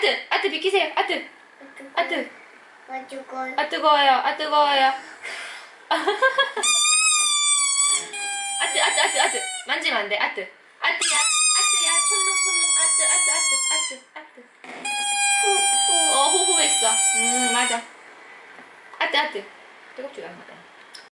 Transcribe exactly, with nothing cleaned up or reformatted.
아트, 아트 비키세요. 아트, 아트. 아 뜨거워. 아 뜨거워요. 아 뜨거워요. 아트, 아트, 아트, 아트. 만지면 안 돼. 아트. 아트야, 아트야. 손놈, 손놈. 아트, 아트, 아트, 아트, 아트. 후후. 어, 호호했어. 음, 맞아. 아트, 아트. 뜨겁지가 않아.